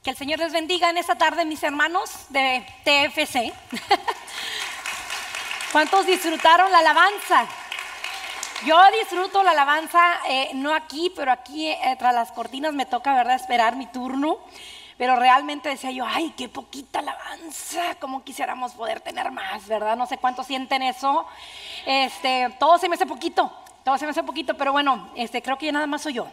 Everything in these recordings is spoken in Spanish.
Que el Señor les bendiga en esta tarde, mis hermanos de TFC. ¿Cuántos disfrutaron la alabanza? Yo disfruto la alabanza, no aquí, pero aquí tras las cortinas me toca, ¿verdad?, esperar mi turno. Pero realmente decía yo, ay, qué poquita alabanza, como quisiéramos poder tener más, ¿verdad? No sé cuántos sienten eso. Todo se me hace poquito. Pero bueno, creo que ya nada más soy yo.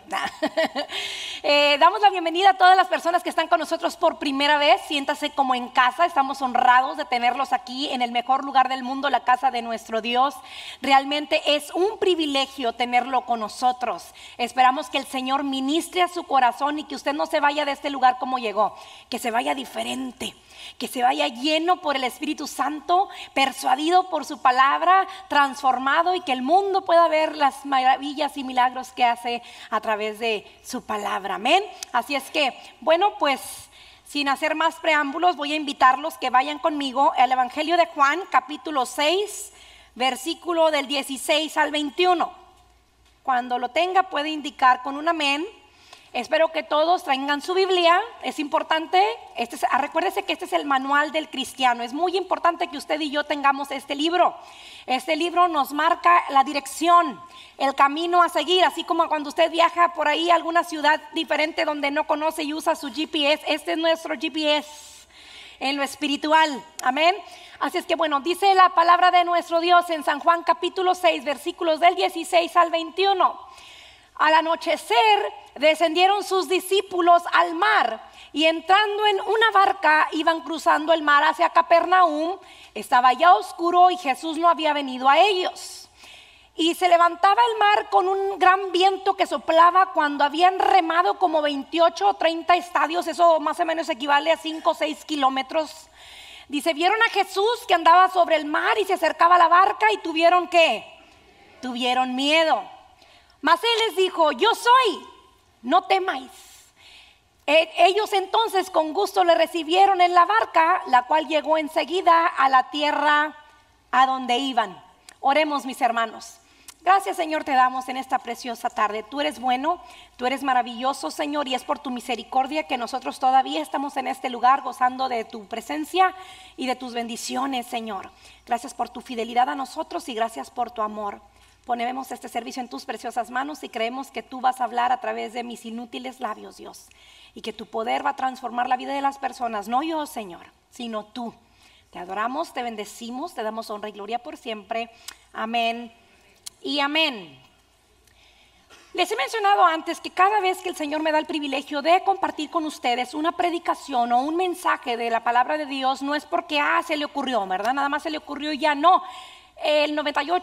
Damos la bienvenida a todas las personas que están con nosotros por primera vez. Siéntase como en casa, estamos honrados de tenerlos aquí en el mejor lugar del mundo, la casa de nuestro Dios. Realmente es un privilegio tenerlo con nosotros. Esperamos que el Señor ministre a su corazón y que usted no se vaya de este lugar como llegó, que se vaya diferente, que se vaya lleno por el Espíritu Santo, persuadido por su palabra, transformado, y que el mundo pueda ver las maravillas y milagros que hace a través de su palabra. Amén. Así es que, bueno, pues sin hacer más preámbulos, voy a invitarlos que vayan conmigo al Evangelio de Juan, capítulo 6, versículo del 16 al 21. Cuando lo tenga puede indicar con un amén. Espero que todos traigan su Biblia, es importante, recuérdese que este es el manual del cristiano. Es muy importante que usted y yo tengamos este libro. Este libro nos marca la dirección, el camino a seguir, así como cuando usted viaja por ahí a alguna ciudad diferente donde no conoce y usa su GPS. Este es nuestro GPS en lo espiritual, amén. Así es que bueno, dice la palabra de nuestro Dios en San Juan capítulo 6, versículos del 16 al 21. Al anochecer descendieron sus discípulos al mar y entrando en una barca iban cruzando el mar hacia Capernaum. Estaba ya oscuro y Jesús no había venido a ellos. Y se levantaba el mar con un gran viento que soplaba. Cuando habían remado como 28 o 30 estadios, eso más o menos equivale a 5 o 6 kilómetros. Dice, vieron a Jesús que andaba sobre el mar y se acercaba a la barca y tuvieron ¿qué? Tuvieron miedo. Mas él les dijo, yo soy, no temáis. Ellos entonces con gusto le recibieron en la barca, la cual llegó enseguida a la tierra a donde iban. Oremos, mis hermanos. Gracias, Señor, te damos en esta preciosa tarde. Tú eres bueno, tú eres maravilloso, Señor, y es por tu misericordia que nosotros todavía estamos en este lugar gozando de tu presencia y de tus bendiciones, Señor. Gracias por tu fidelidad a nosotros y gracias por tu amor. Ponemos este servicio en tus preciosas manos y creemos que tú vas a hablar a través de mis inútiles labios, Dios, y que tu poder va a transformar la vida de las personas, no yo, Señor, sino tú. Te adoramos, te bendecimos, te damos honra y gloria por siempre. Amén y amén. Les he mencionado antes que cada vez que el Señor me da el privilegio de compartir con ustedes una predicación o un mensaje de la palabra de Dios, no es porque se le ocurrió, ¿verdad? Nada más se le ocurrió y ya no. El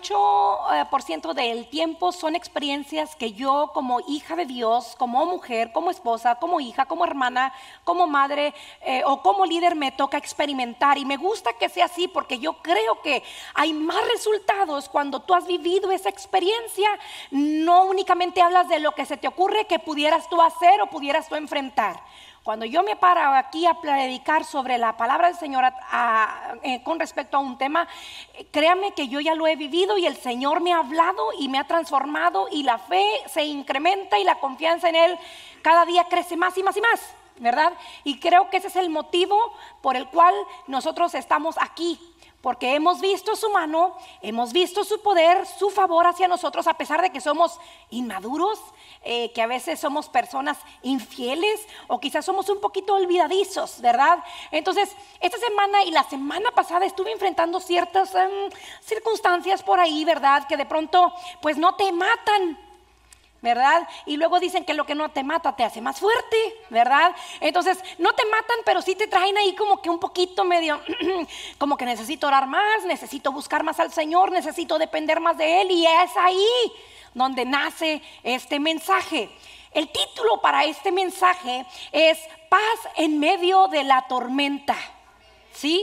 98% del tiempo son experiencias que yo como hija de Dios, como mujer, como esposa, como hija, como hermana, como madre o como líder me toca experimentar. Y me gusta que sea así porque yo creo que hay más resultados cuando tú has vivido esa experiencia. No únicamente hablas de lo que se te ocurre que pudieras tú hacer o pudieras tú enfrentar. Cuando yo me paro aquí a predicar sobre la palabra del Señor con respecto a un tema, créame que yo ya lo he vivido y el Señor me ha hablado y me ha transformado y la fe se incrementa y la confianza en Él cada día crece más y más y más, ¿verdad? Y creo que ese es el motivo por el cual nosotros estamos aquí. Porque hemos visto su mano, hemos visto su poder, su favor hacia nosotros, a pesar de que somos inmaduros, que a veces somos personas infieles o quizás somos un poquito olvidadizos, ¿verdad? Entonces, esta semana y la semana pasada estuve enfrentando ciertas circunstancias por ahí, ¿verdad? Que de pronto, pues no te matan, ¿verdad? Y luego dicen que lo que no te mata te hace más fuerte, ¿verdad? Entonces no te matan, pero sí te traen ahí como que un poquito medio como que necesito orar más, necesito buscar más al Señor, necesito depender más de Él. Y es ahí donde nace este mensaje. El título para este mensaje es Paz en medio de la tormenta, ¿sí?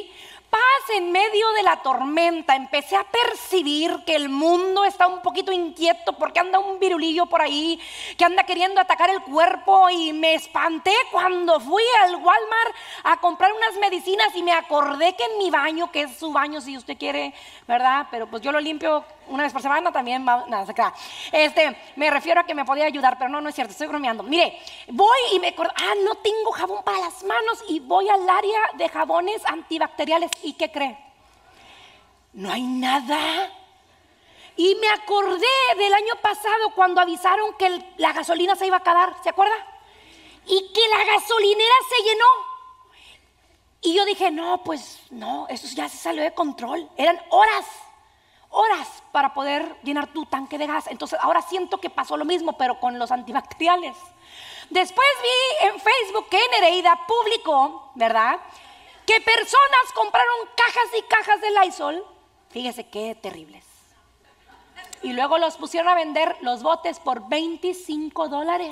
paz en medio de la tormenta. Empecé a percibir que el mundo está un poquito inquieto porque anda un virulillo por ahí que anda queriendo atacar el cuerpo, y me espanté cuando fui al Walmart a comprar unas medicinas y me acordé que en mi baño, que es su baño si usted quiere, ¿verdad? Pero pues yo lo limpio una vez por semana también, nada, se crea. Me refiero a que me podía ayudar, pero no es cierto, estoy bromeando. Mire, voy y me acuerdo, no tengo jabón para las manos, y voy al área de jabones antibacteriales. ¿Y qué cree? No hay nada. Y me acordé del año pasado cuando avisaron que la gasolina se iba a acabar, ¿se acuerda? Y que la gasolinera se llenó. Y yo dije, no, pues no, eso ya se salió de control. Eran horas para poder llenar tu tanque de gas. Entonces ahora siento que pasó lo mismo, pero con los antibacteriales. Después vi en Facebook que Nereida publicó, ¿verdad?, que personas compraron cajas y cajas de Lysol. Fíjese qué terribles. Y luego los pusieron a vender los botes por $25.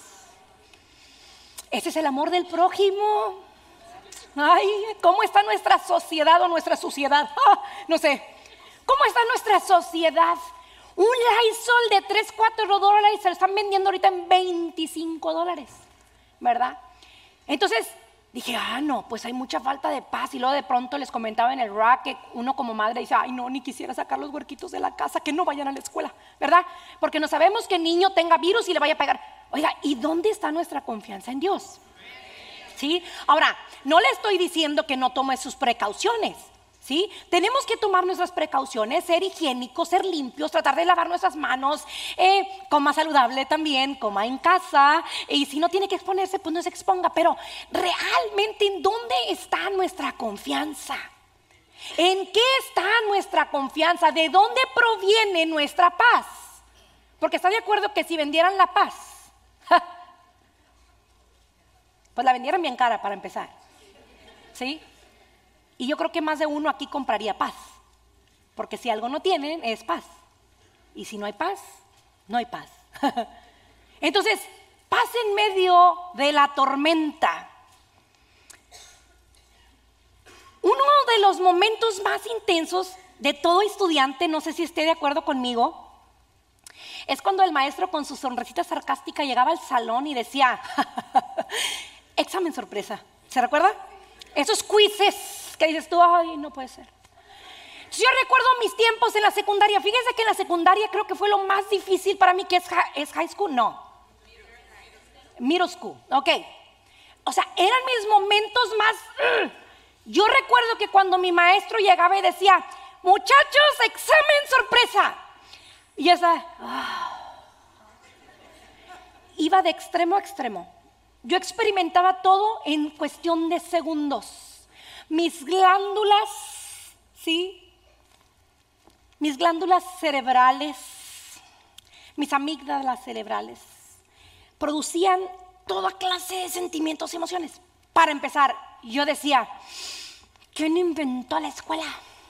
Ese es el amor del prójimo. Ay, ¿cómo está nuestra sociedad o nuestra suciedad? No sé. ¿Cómo está nuestra sociedad? Un Lysol de $3-4 se lo están vendiendo ahorita en $25, ¿verdad? Entonces dije, no, pues hay mucha falta de paz. Y luego de pronto les comentaba en el rack que uno como madre dice, ay no, ni quisiera sacar los huerquitos de la casa, que no vayan a la escuela, ¿verdad? Porque no sabemos que el niño tenga virus y le vaya a pegar. Oiga, ¿y dónde está nuestra confianza en Dios? ¿Sí? Ahora, no le estoy diciendo que no tome sus precauciones, ¿sí? Tenemos que tomar nuestras precauciones, ser higiénicos, ser limpios, tratar de lavar nuestras manos, coma saludable también, coma en casa, y si no tiene que exponerse, pues no se exponga. Pero realmente, ¿en dónde está nuestra confianza? ¿En qué está nuestra confianza? ¿De dónde proviene nuestra paz? Porque está de acuerdo que si vendieran la paz, pues la vendieran bien cara para empezar, ¿sí? Y yo creo que más de uno aquí compraría paz, porque si algo no tienen es paz, y si no hay paz, no hay paz. Entonces, paz en medio de la tormenta. Uno de los momentos más intensos de todo estudiante, no sé si esté de acuerdo conmigo, es cuando el maestro con su sonrisita sarcástica llegaba al salón y decía, examen sorpresa. ¿Se recuerda? Esos quizzes que dices tú, ay, no puede ser. Yo recuerdo mis tiempos en la secundaria. Fíjense que en la secundaria creo que fue lo más difícil para mí, que es high school, no, middle school, ok. O sea, eran mis momentos más. Yo recuerdo que cuando mi maestro llegaba y decía, muchachos, examen sorpresa, y esa iba de extremo a extremo. Yo experimentaba todo en cuestión de segundos. Mis glándulas, ¿sí? Mis glándulas cerebrales, mis amígdalas cerebrales, producían toda clase de sentimientos y emociones. Para empezar, yo decía, ¿quién inventó la escuela?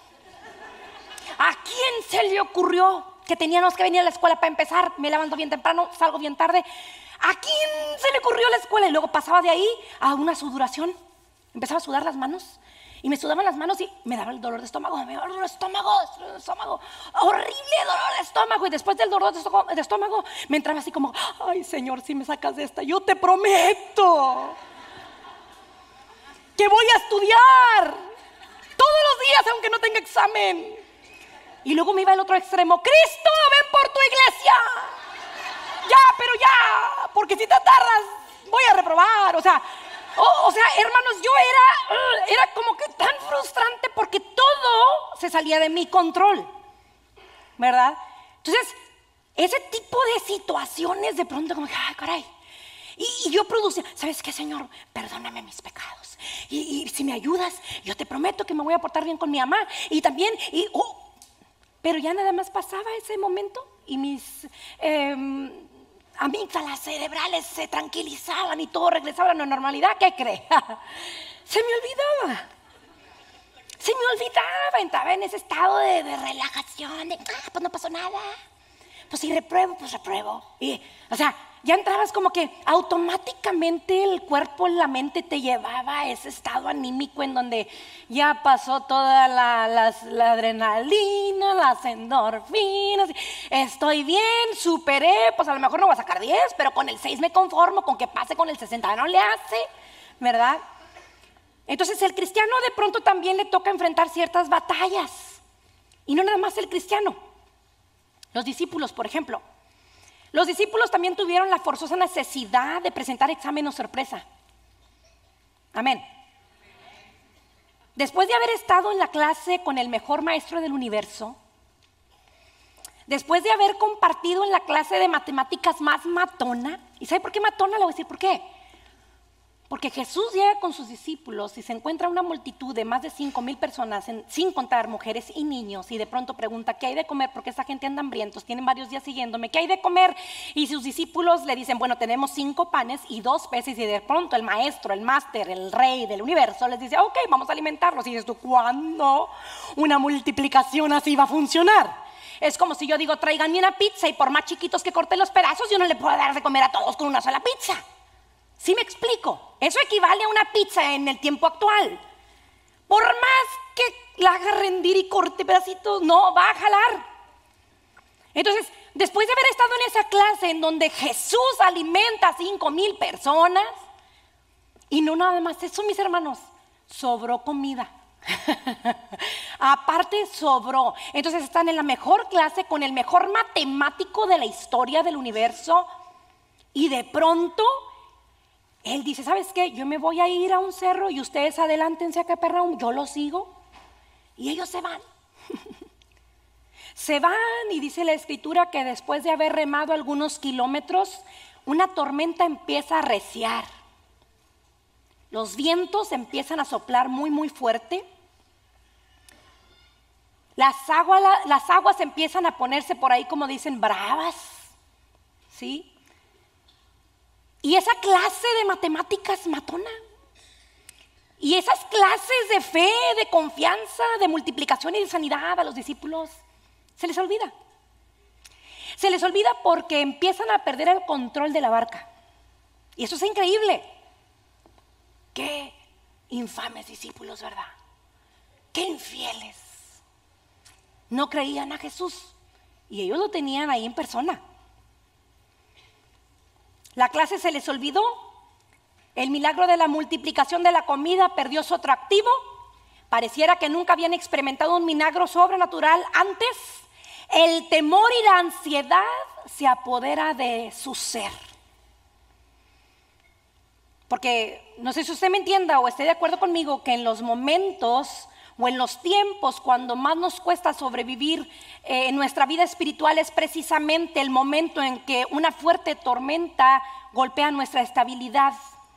¿A quién se le ocurrió que teníamos que venir a la escuela para empezar? Me levanto bien temprano, salgo bien tarde. ¿A quién se le ocurrió la escuela? Y luego pasaba de ahí a una sudoración. Empezaba a sudar las manos. Y me sudaban las manos y me daba el dolor de estómago. Me daba el dolor de estómago. Horrible dolor de estómago. Y después del dolor de estómago me entraba así como, ay Señor, si me sacas de esta, yo te prometo que voy a estudiar todos los días aunque no tenga examen. Y luego me iba al otro extremo, Cristo, ven por tu iglesia. Ya, pero ya, porque si te tardas voy a reprobar. O sea, hermanos, yo era como que tan frustrante porque todo se salía de mi control, ¿verdad? Entonces, ese tipo de situaciones de pronto como que, ay, caray. Y yo producía, ¿sabes qué, Señor? Perdóname mis pecados. Y si me ayudas, yo te prometo que me voy a portar bien con mi mamá. Y también, pero ya nada más pasaba ese momento y mis amígdalas cerebrales se tranquilizaban y todo regresaba a la normalidad. ¿Qué cree? Se me olvidaba. Entraba en ese estado de relajación, de pues no pasó nada. Pues si repruebo, pues repruebo. Y, o sea, ya entrabas como que automáticamente el cuerpo, la mente te llevaba a ese estado anímico en donde ya pasó toda la adrenalina, las endorfinas. Estoy bien, superé, pues a lo mejor no voy a sacar 10, pero con el 6 me conformo, con que pase con el 60 no le hace, ¿verdad? Entonces el cristiano de pronto también le toca enfrentar ciertas batallas. Y no nada más el cristiano. Los discípulos, por ejemplo. Los discípulos también tuvieron la forzosa necesidad de presentar examen o sorpresa. Amén. Después de haber estado en la clase con el mejor maestro del universo, después de haber compartido en la clase de matemáticas más matona, ¿y sabe por qué matona? Le voy a decir por qué. Porque Jesús llega con sus discípulos y se encuentra una multitud de más de 5,000 personas, sin contar mujeres y niños, y de pronto pregunta, ¿qué hay de comer? Porque esa gente anda hambrientos, tienen varios días siguiéndome, ¿qué hay de comer? Y sus discípulos le dicen, bueno, tenemos 5 panes y 2 peces, y de pronto el maestro, el máster, el rey del universo les dice, ok, vamos a alimentarlos. Y dices tú, ¿cuándo una multiplicación así va a funcionar? Es como si yo digo, tráiganme una pizza, y por más chiquitos que corten los pedazos, yo no le puedo dar de comer a todos con una sola pizza. ¿Sí me explico? Eso equivale a una pizza en el tiempo actual. Por más que la haga rendir y corte pedacitos, no va a jalar. Entonces, después de haber estado en esa clase en donde Jesús alimenta a 5,000 personas, y no nada más eso, mis hermanos, sobró comida. Aparte sobró. Entonces están en la mejor clase con el mejor matemático de la historia del universo, y de pronto él dice, ¿sabes qué? Yo me voy a ir a un cerro y ustedes adelántense a Capernaum, yo los sigo. Y ellos se van. Se van, y dice la escritura que después de haber remado algunos kilómetros, una tormenta empieza a arreciar. Los vientos empiezan a soplar muy, muy fuerte. Las aguas empiezan a ponerse por ahí, como dicen, bravas. ¿Sí? Y esa clase de matemáticas matona, y esas clases de fe, de confianza, de multiplicación y de sanidad a los discípulos, se les olvida. Se les olvida porque empiezan a perder el control de la barca. Y eso es increíble. Qué infames discípulos, ¿verdad? Qué infieles. No creían a Jesús, y ellos lo tenían ahí en persona. La clase se les olvidó, el milagro de la multiplicación de la comida perdió su atractivo, pareciera que nunca habían experimentado un milagro sobrenatural antes. El temor y la ansiedad se apodera de su ser. Porque no sé si usted me entienda o esté de acuerdo conmigo que en los momentos o en los tiempos cuando más nos cuesta sobrevivir en nuestra vida espiritual es precisamente el momento en que una fuerte tormenta golpea nuestra estabilidad.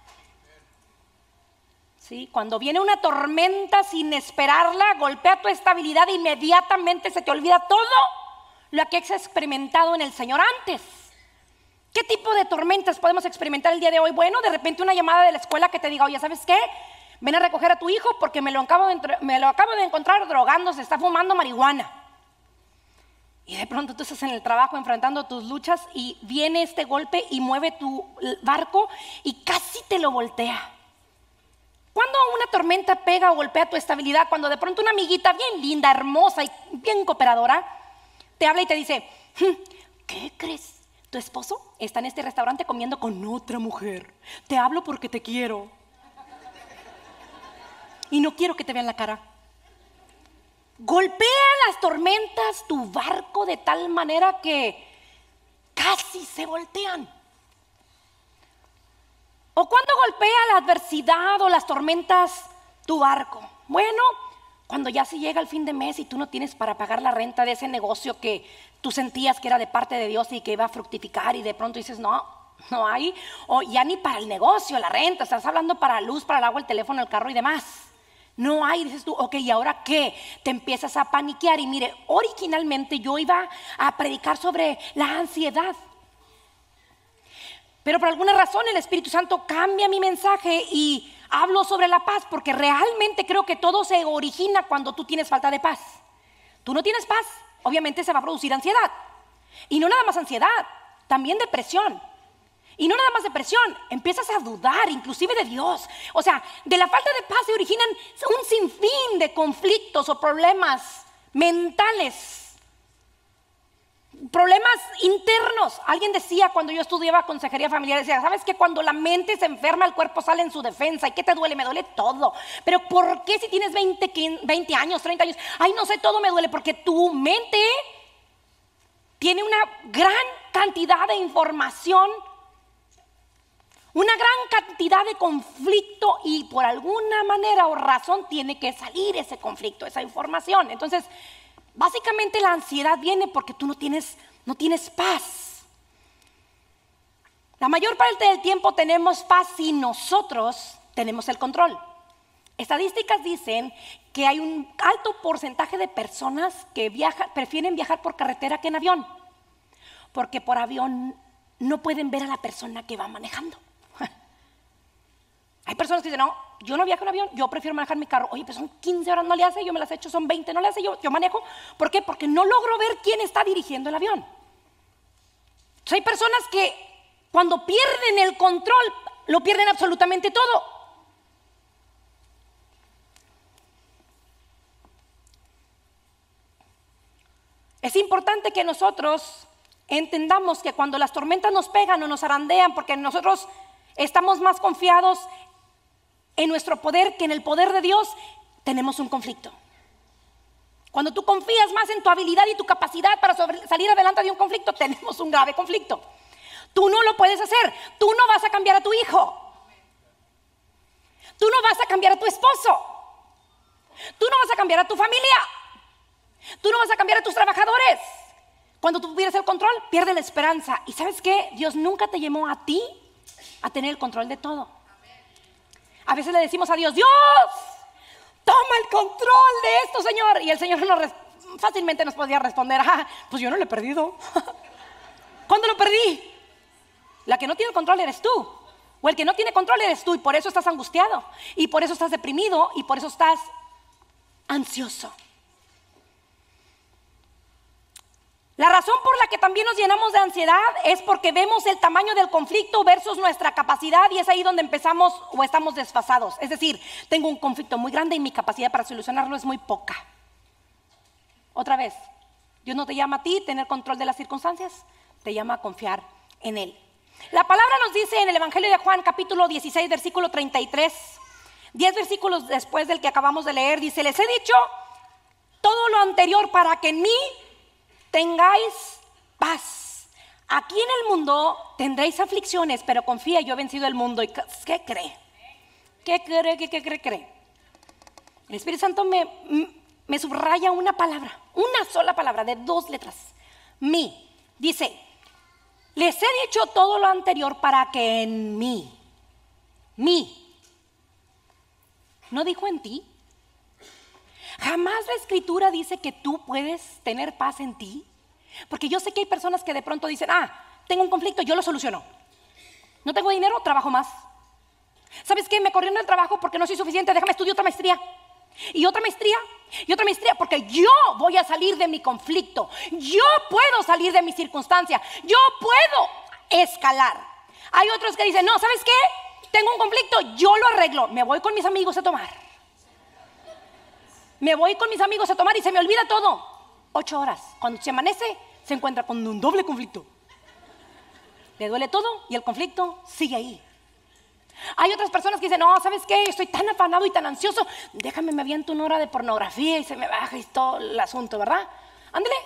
¿Sí? Cuando viene una tormenta sin esperarla, golpea tu estabilidad, e inmediatamente se te olvida todo lo que has experimentado en el Señor antes. ¿Qué tipo de tormentas podemos experimentar el día de hoy? Bueno, de repente una llamada de la escuela que te diga, oye, ¿sabes qué? Ven a recoger a tu hijo porque me lo acabo de encontrar drogándose, está fumando marihuana. Y de pronto tú estás en el trabajo enfrentando tus luchas y viene este golpe y mueve tu barco y casi te lo voltea. Cuando una tormenta pega o golpea tu estabilidad, cuando de pronto una amiguita bien linda, hermosa y bien cooperadora te habla y te dice, ¿qué crees? Tu esposo está en este restaurante comiendo con otra mujer. Te hablo porque te quiero. Y no quiero que te vean la cara. Golpea las tormentas tu barco de tal manera que casi se voltean. ¿O cuando golpea la adversidad o las tormentas tu barco? Bueno, cuando ya se llega el fin de mes y tú no tienes para pagar la renta de ese negocio que tú sentías que era de parte de Dios y que iba a fructificar, y de pronto dices, no hay, o ya ni para el negocio, la renta, estás hablando para la luz, para el agua, el teléfono, el carro y demás. No hay, dices tú, ok, ¿y ahora qué? Te empiezas a paniquear. Y mire, originalmente yo iba a predicar sobre la ansiedad, pero por alguna razón el Espíritu Santo cambia mi mensaje y hablo sobre la paz, porque realmente creo que todo se origina cuando tú tienes falta de paz. Tú no tienes paz, obviamente se va a producir ansiedad. Y no nada más ansiedad, también depresión. Y no nada más depresión, empiezas a dudar inclusive de Dios. O sea, de la falta de paz se originan un sinfín de conflictos o problemas mentales, problemas internos. Alguien decía cuando yo estudiaba consejería familiar, decía, ¿sabes que cuando la mente se enferma el cuerpo sale en su defensa? ¿Y qué te duele? Me duele todo. Pero ¿por qué si tienes 20 años, 30 años? Ay, no sé, todo me duele, porque tu mente tiene una gran cantidad de información, una gran cantidad de conflicto, y por alguna manera o razón tiene que salir ese conflicto, esa información. Entonces, básicamente la ansiedad viene porque tú no tienes paz. La mayor parte del tiempo tenemos paz si nosotros tenemos el control. Estadísticas dicen que hay un alto porcentaje de personas que prefieren viajar por carretera que en avión, porque por avión no pueden ver a la persona que va manejando. Hay personas que dicen, no, yo no viajo en avión, yo prefiero manejar mi carro. Oye, pues son 15 horas, no le hace, yo me las he hecho, son 20, no le hace, yo manejo. ¿Por qué? Porque no logro ver quién está dirigiendo el avión. Entonces hay personas que cuando pierden el control, lo pierden absolutamente todo. Es importante que nosotros entendamos que cuando las tormentas nos pegan o nos zarandean, porque nosotros estamos más confiados en nuestro poder que en el poder de Dios, tenemos un conflicto. Cuando tú confías más en tu habilidad y tu capacidad para salir adelante de un conflicto, tenemos un grave conflicto. Tú no lo puedes hacer. Tú no vas a cambiar a tu hijo. Tú no vas a cambiar a tu esposo. Tú no vas a cambiar a tu familia. Tú no vas a cambiar a tus trabajadores. Cuando tú pierdes el control, pierdes la esperanza. ¿Y sabes qué? Dios nunca te llamó a ti a tener el control de todo. A veces le decimos a Dios, Dios, toma el control de esto, Señor. Y el Señor fácilmente nos podría responder, pues yo no lo he perdido. ¿Cuándo lo perdí? La que no tiene el control eres tú. O el que no tiene control eres tú. Y por eso estás angustiado. Y por eso estás deprimido. Y por eso estás ansioso. La razón por la que también nos llenamos de ansiedad es porque vemos el tamaño del conflicto versus nuestra capacidad, y es ahí donde empezamos o estamos desfasados. Es decir, tengo un conflicto muy grande y mi capacidad para solucionarlo es muy poca. Otra vez, Dios no te llama a ti a tener control de las circunstancias, te llama a confiar en Él. La palabra nos dice en el Evangelio de Juan, capítulo 16, versículo 33, 10 versículos después del que acabamos de leer, dice, les he dicho todo lo anterior para que en mí tengáis paz. Aquí en el mundo tendréis aflicciones, pero confía, yo he vencido el mundo. ¿Y qué cree? ¿Qué cree? El Espíritu Santo me subraya una palabra, una sola palabra de 2 letras. Mí. Dice, les he dicho todo lo anterior para que en mí. ¿No dijo en ti? Jamás la Escritura dice que tú puedes tener paz en ti. Porque yo sé que hay personas que de pronto dicen, tengo un conflicto, yo lo soluciono. No tengo dinero, trabajo más. ¿Sabes qué? Me corrieron del trabajo porque no soy suficiente, déjame estudiar otra maestría. Y otra maestría, y otra maestría, porque yo voy a salir de mi conflicto. Yo puedo salir de mi circunstancia. Yo puedo escalar. Hay otros que dicen, no, ¿sabes qué? Tengo un conflicto, yo lo arreglo. Me voy con mis amigos a tomar. Me voy con mis amigos a tomar y se me olvida todo. 8 horas. Cuando se amanece, se encuentra con un doble conflicto. Le duele todo y el conflicto sigue ahí. Hay otras personas que dicen, no, ¿sabes qué? Estoy tan afanado y tan ansioso. Déjame, me aviento 1 hora de pornografía y se me baja y todo el asunto, ¿verdad? Ándele.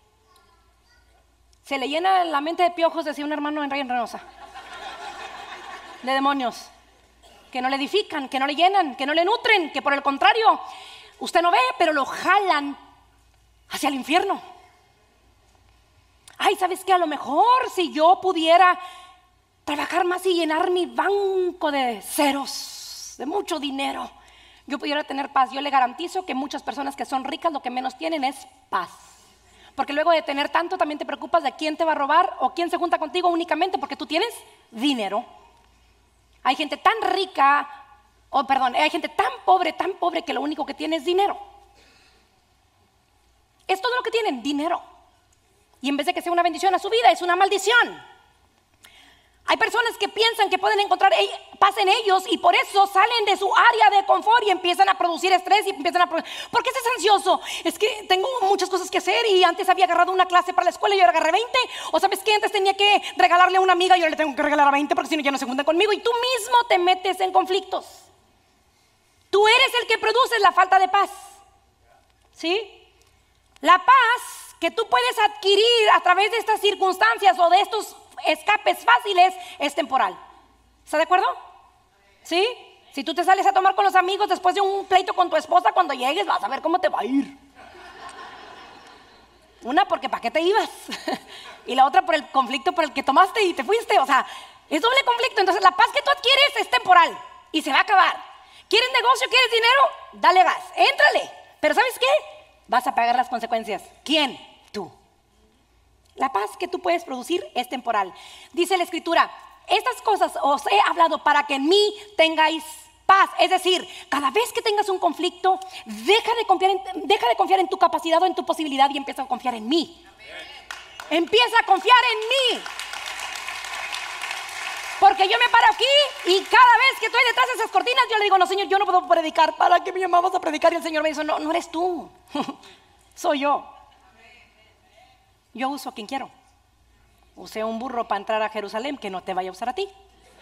Se le llena la mente de piojos, decía un hermano en Rey en Reynosa. De demonios. Que no le edifican, que no le llenan, que no le nutren, que por el contrario, usted no ve, pero lo jalan hacia el infierno. Ay, ¿sabes qué? A lo mejor si yo pudiera trabajar más y llenar mi banco de ceros, de mucho dinero, yo pudiera tener paz. Yo le garantizo que muchas personas que son ricas lo que menos tienen es paz. Porque luego de tener tanto también te preocupas de quién te va a robar o quién se junta contigo únicamente porque tú tienes dinero. Hay gente tan rica, hay gente tan pobre que lo único que tiene es dinero. Es todo lo que tienen, dinero. Y en vez de que sea una bendición a su vida, es una maldición. Hay personas que piensan que pueden encontrar paz en ellos y por eso salen de su área de confort y empiezan a producir estrés y empiezan a ¿Por qué estás ansioso? Es que tengo muchas cosas que hacer y antes había agarrado una clase para la escuela y ahora agarré 20. O sabes que antes tenía que regalarle a una amiga y ahora le tengo que regalar a 20 porque si no ya no se juntan conmigo. Y tú mismo te metes en conflictos. Tú eres el que produces la falta de paz. ¿Sí? La paz que tú puedes adquirir a través de estas circunstancias o de estos escapes fáciles es temporal. ¿Está de acuerdo? ¿Sí? Si tú te sales a tomar con los amigos después de un pleito con tu esposa, cuando llegues vas a ver cómo te va a ir. Una porque ¿para qué te ibas? Y la otra por el conflicto por el que tomaste y te fuiste. O sea, es doble conflicto. Entonces la paz que tú adquieres es temporal y se va a acabar. ¿Quieres negocio? ¿Quieres dinero? Dale gas, éntrale. Pero ¿sabes qué? Vas a pagar las consecuencias. ¿Quién? Tú. La paz que tú puedes producir es temporal. Dice la Escritura, estas cosas os he hablado para que en mí tengáis paz. Es decir, cada vez que tengas un conflicto, deja de confiar en tu capacidad o en tu posibilidad y empieza a confiar en mí. Empieza a confiar en mí. Porque yo me paro aquí y cada vez que estoy detrás de esas cortinas yo le digo, no Señor, yo no puedo predicar. ¿Para qué me llamabas a predicar? Y el Señor me dice, no eres tú, soy yo. Yo uso a quien quiero. Usé un burro para entrar a Jerusalén, que no te vaya a usar a ti.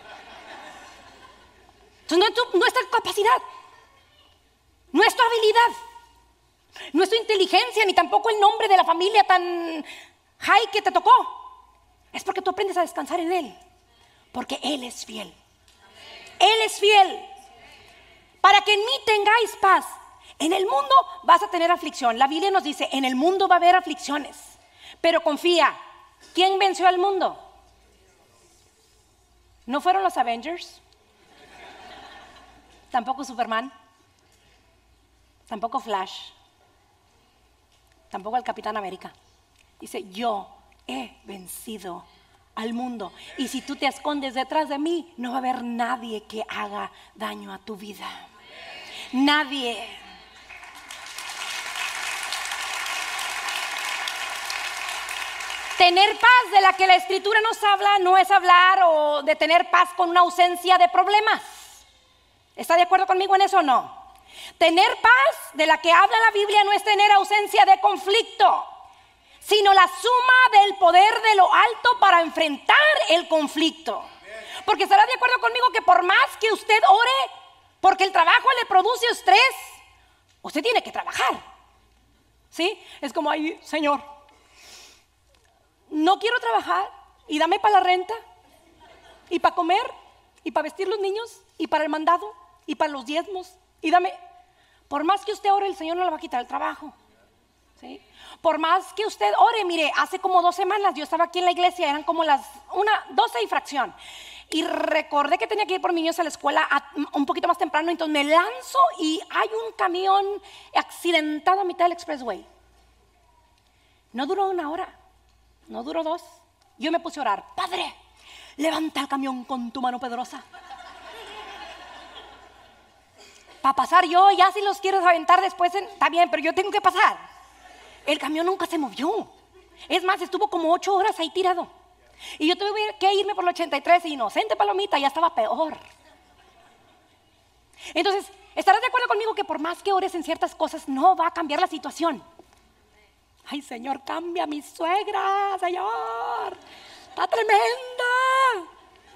Entonces no es tu capacidad, no es tu habilidad, no es tu inteligencia, ni tampoco el nombre de la familia tan high que te tocó. Es porque tú aprendes a descansar en Él, porque Él es fiel. Él es fiel. Para que en mí tengáis paz. En el mundo vas a tener aflicción. La Biblia nos dice, en el mundo va a haber aflicciones. Pero confía, ¿quién venció al mundo? ¿No fueron los Avengers? Tampoco Superman. Tampoco Flash. Tampoco el Capitán América. Dice, yo he vencido al mundo. Y si tú te escondes detrás de mí, no va a haber nadie que haga daño a tu vida. Nadie. Tener paz de la que la Escritura nos habla no es hablar o de tener paz con una ausencia de problemas. ¿Está de acuerdo conmigo en eso o no? Tener paz de la que habla la Biblia no es tener ausencia de conflicto, sino la suma del poder de lo alto para enfrentar el conflicto. Porque estará de acuerdo conmigo que por más que usted ore, porque el trabajo le produce estrés, usted tiene que trabajar. ¿Sí? Es como, ay, Señor, no quiero trabajar y dame para la renta y para comer y para vestir los niños y para el mandado y para los diezmos y dame. Por más que usted ore, el Señor no le va a quitar el trabajo. ¿Sí? Por más que usted ore, mire, hace como 2 semanas yo estaba aquí en la iglesia, eran como las 12 y fracción. Y recordé que tenía que ir por mis niños a la escuela un poquito más temprano, entonces me lanzo y hay un camión accidentado a mitad del expressway. No duró 1 hora, no duró 2. Yo me puse a orar, Padre, levanta el camión con tu mano poderosa. Para pasar yo, ya si los quieres aventar después, está bien, pero yo tengo que pasar. El camión nunca se movió. Es más, estuvo como 8 horas ahí tirado. Y yo tuve que irme por el 83 y inocente palomita, ya estaba peor. Entonces, ¿estarás de acuerdo conmigo que por más que ores en ciertas cosas no va a cambiar la situación? Ay, Señor, cambia a mi suegra, Señor. Está tremenda.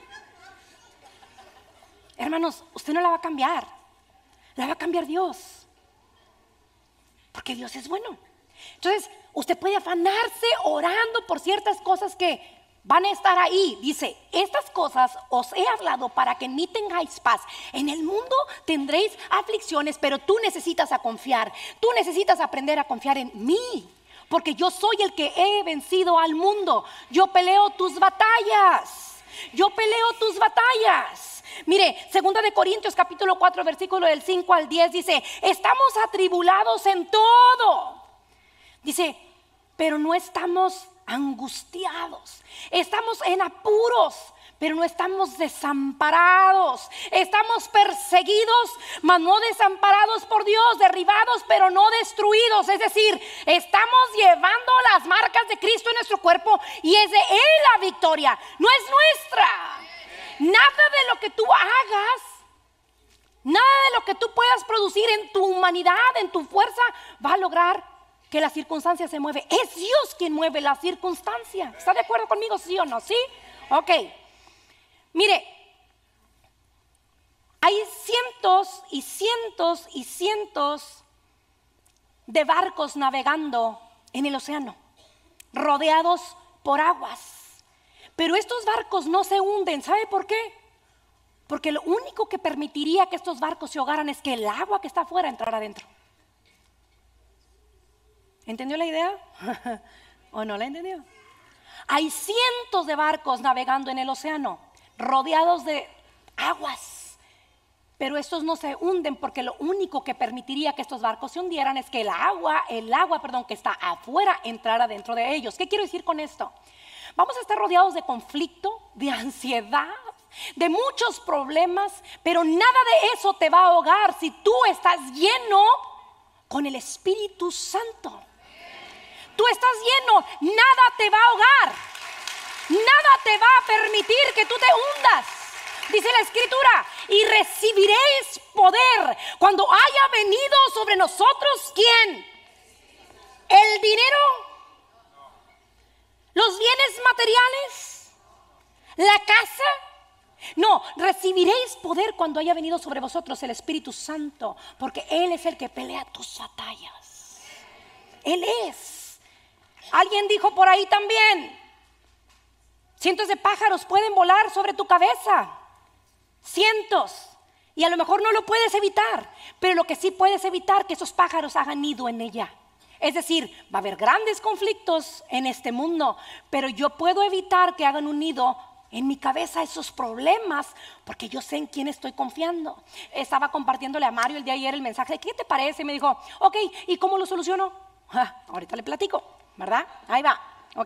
Hermanos, usted no la va a cambiar. La va a cambiar Dios. Porque Dios es bueno. Entonces, usted puede afanarse orando por ciertas cosas que van a estar ahí. Dice, estas cosas os he hablado para que en mí tengáis paz. En el mundo tendréis aflicciones, pero tú necesitas confiar. Tú necesitas aprender a confiar en mí. Porque yo soy el que he vencido al mundo. Yo peleo tus batallas. Yo peleo tus batallas. Mire, 2 de Corintios capítulo 4 versículo del 5 al 10 dice, estamos atribulados en todo. Dice, pero no estamos angustiados. Estamos en apuros, pero no estamos desamparados. Estamos perseguidos, mas no desamparados por Dios. Derribados, pero no destruidos. Es decir, estamos llevando las marcas de Cristo en nuestro cuerpo y es de Él la victoria, no es nuestra. Nada de lo que tú hagas, nada de lo que tú puedas producir en tu humanidad, en tu fuerza, va a lograr que la circunstancia se mueve. Es Dios quien mueve la circunstancia. ¿Está de acuerdo conmigo, sí o no? ¿Sí? Ok. Mire, hay cientos y cientos y cientos de barcos navegando en el océano, rodeados por aguas. Pero estos barcos no se hunden. ¿Sabe por qué? Porque lo único que permitiría que estos barcos se ahogaran es que el agua que está afuera entrara adentro. ¿Entendió la idea? ¿O no la entendió? Hay cientos de barcos navegando en el océano, rodeados de aguas. Pero estos no se hunden porque lo único que permitiría que estos barcos se hundieran es que el agua que está afuera entrara dentro de ellos. ¿Qué quiero decir con esto? Vamos a estar rodeados de conflicto, de ansiedad, de muchos problemas, pero nada de eso te va a ahogar si tú estás lleno con el Espíritu Santo. Tú estás lleno, nada te va a ahogar, nada te va a permitir que tú te hundas. Dice la Escritura, y recibiréis poder cuando haya venido sobre nosotros, ¿quién? ¿El dinero? ¿Los bienes materiales? ¿La casa? No, recibiréis poder cuando haya venido sobre vosotros el Espíritu Santo, porque Él es el que pelea tus batallas. Él es. Alguien dijo por ahí también, cientos de pájaros pueden volar sobre tu cabeza, cientos, y a lo mejor no lo puedes evitar, pero lo que sí puedes evitar que esos pájaros hagan nido en ella. Es decir, va a haber grandes conflictos en este mundo, pero yo puedo evitar que hagan un nido en mi cabeza esos problemas, porque yo sé en quién estoy confiando. Estaba compartiéndole a Mario el día de ayer el mensaje de ¿qué te parece? Y me dijo, ok, ¿y cómo lo soluciono? Ahorita le platico, ¿verdad? Ahí va, ok.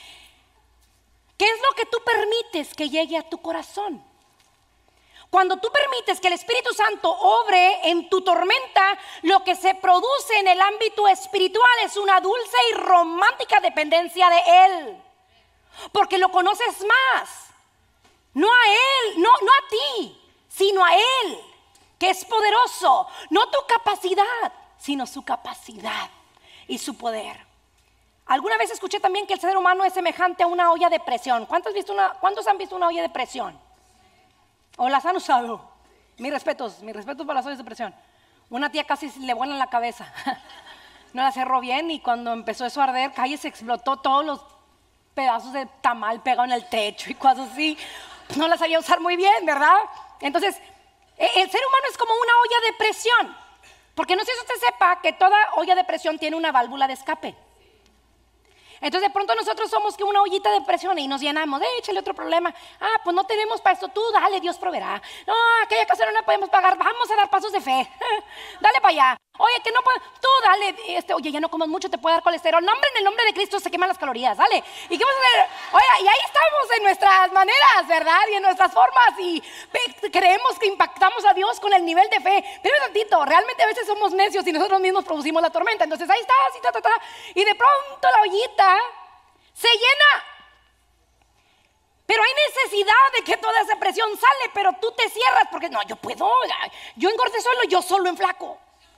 ¿Qué es lo que tú permites que llegue a tu corazón? Cuando tú permites que el Espíritu Santo obre en tu tormenta, lo que se produce en el ámbito espiritual es una dulce y romántica dependencia de Él. Porque lo conoces más. No a Él, no a ti, sino a Él, que es poderoso. No tu capacidad, sino su capacidad y su poder. Alguna vez escuché también que el ser humano es semejante a una olla de presión. ¿Cuántos han visto una olla de presión? ¿O las han usado? Mis respetos para las ollas de presión. Una tía casi le vuela en la cabeza. No la cerró bien y cuando empezó eso a arder, calle se explotó todos los pedazos de tamal pegados en el techo y cosas así. No la sabía usar muy bien, ¿verdad? Entonces, el ser humano es como una olla de presión. Porque no sé si usted sepa que toda olla de presión tiene una válvula de escape. Entonces de pronto nosotros somos que una ollita de presión y nos llenamos, échale otro problema. Pues no tenemos para esto, tú dale, Dios proveerá. No, aquella casa no la podemos pagar, vamos a dar pasos de fe. Dale para allá. Oye, que no puedo, tú dale, oye, ya no comas mucho, te puede dar colesterol. No, hombre, en el nombre de Cristo se queman las calorías, dale. ¿Y qué vamos a hacer? Oye, y ahí estamos en nuestras maneras, ¿verdad? Y en nuestras formas y creemos que impactamos a Dios con el nivel de fe. Pero un tantito, realmente a veces somos necios y nosotros mismos producimos la tormenta. Entonces ahí está, así, y de pronto la ollita se llena. Pero hay necesidad de que toda esa presión sale, pero tú te cierras porque no, yo puedo, yo engordé solo, yo solo en flaco.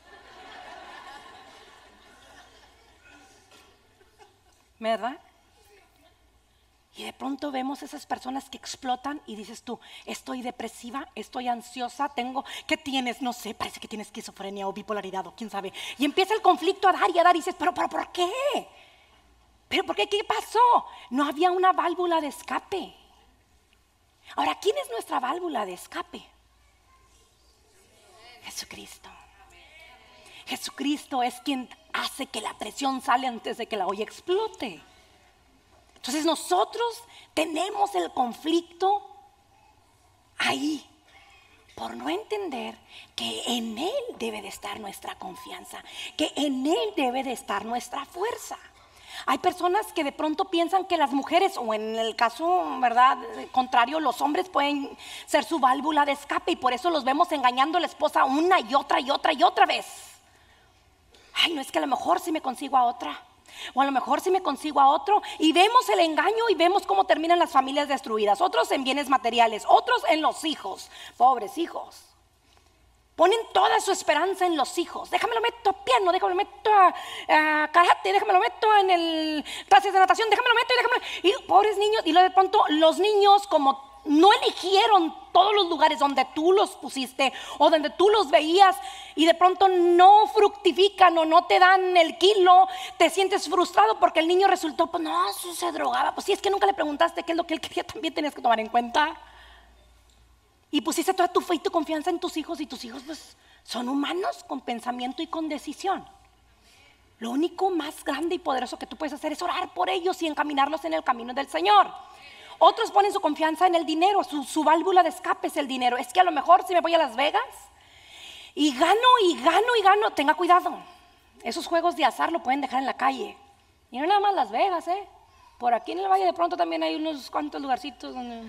¿Verdad? Y de pronto vemos esas personas que explotan y dices tú, estoy depresiva, estoy ansiosa, ¿qué tienes? No sé, parece que tienes esquizofrenia o bipolaridad o quién sabe. Y empieza el conflicto a dar y dices, pero ¿por qué? ¿Pero por qué? ¿Qué pasó? No había una válvula de escape. Ahora, ¿quién es nuestra válvula de escape? Jesucristo. Jesucristo es quien hace que la presión sale antes de que la olla explote. Entonces nosotros tenemos el conflicto ahí por no entender que en Él debe de estar nuestra confianza, que en Él debe de estar nuestra fuerza. Hay personas que de pronto piensan que las mujeres, o en el caso, ¿verdad?, contrario, los hombres pueden ser su válvula de escape y por eso los vemos engañando a la esposa una y otra y otra y otra vez. Ay, no, es que a lo mejor si me consigo a otra. O a lo mejor si me consigo a otro, y vemos el engaño y vemos cómo terminan las familias destruidas. Otros en bienes materiales, otros en los hijos. Pobres hijos. Ponen toda su esperanza en los hijos. Déjame lo meto a piano, déjame lo meto a karate, déjame lo meto en el clases de natación, déjame lo meto y pobres niños. Y luego de pronto los niños, como no eligieron todos los lugares donde tú los pusiste o donde tú los veías, y de pronto no fructifican o no te dan el kilo, te sientes frustrado porque el niño resultó, pues no, se drogaba. Pues sí, es que nunca le preguntaste qué es lo que él quería, también tenías que tomar en cuenta. Y pusiste toda tu fe y tu confianza en tus hijos, y tus hijos pues son humanos con pensamiento y con decisión. Lo único más grande y poderoso que tú puedes hacer es orar por ellos y encaminarlos en el camino del Señor. Otros ponen su confianza en el dinero, su válvula de escape es el dinero. Es que a lo mejor si me voy a Las Vegas y gano, tenga cuidado. Esos juegos de azar lo pueden dejar en la calle. Y no nada más Las Vegas, por aquí en el valle de pronto también hay unos cuantos lugarcitos donde...